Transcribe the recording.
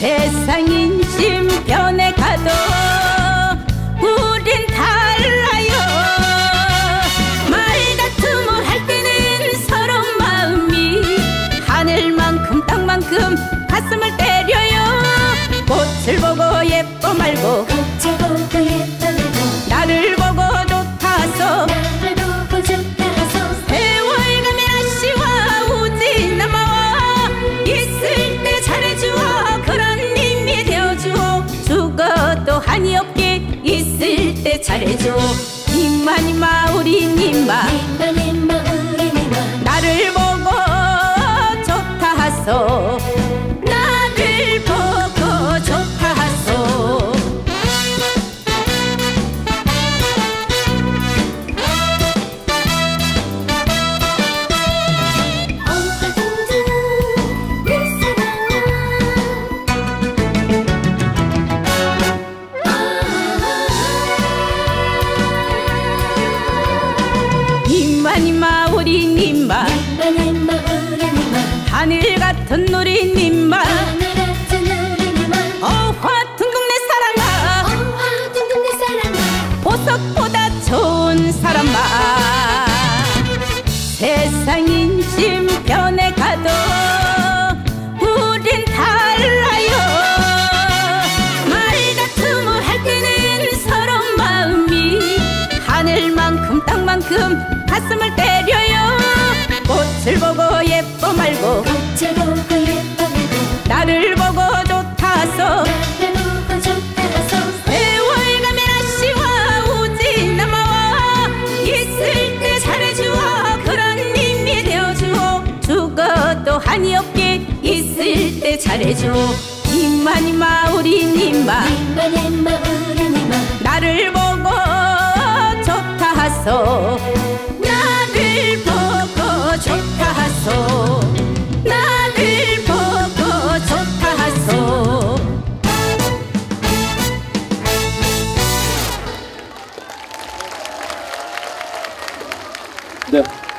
세상 인심 변해가도 우린 달라요. 말다툼을 할 때는 서로 마음이 하늘만큼 땅만큼 가슴을 때려요. 꽃을 보고 예뻐 말고 꽃을 보고 예뻐 말고 나를 보고 좋다서 나를 보고 좋다서 세월 가면 아씨와 오지 남아와 있을 때 잘해주어 그런 님이 되어주어 죽어도 한이 없게 있을 때 잘해줘. 님마 님마 우리 님마 님마 님마 우리 님마 나를 보고 좋다 하소. 나를 보고 좋다 하소. 어하동동 내 사랑아. 님마 님마 우리 님마 님마 님마 우리 님마 하늘 같은 우리 님마 하늘 같은 우리 님마 어화둥둥 내 사랑아 어하동동 내 사랑아. 보석보다 좋은 사람아. 세상 인심 변해가도 우린 달라요. 말다툼을 할 때는 서로 마음이 하늘만큼 땅만큼 가슴을 때려요. 꽃을 보고 예뻐 말고 꽃을 보고 예뻐 말고 나를 보고 좋다서 나를 보고 좋다서 세월 가면 아씨와 오지 남아와 있을 때 잘해주어 그런 님이 되어주어 죽어도 한이 없게 있을 때 잘해줘. 님마 님마 우리 님마 님마 님마 우리 님마 나를 보고 좋다 하소. 나를 보고 좋다 하소. 나를 보고 좋다 하소. 네.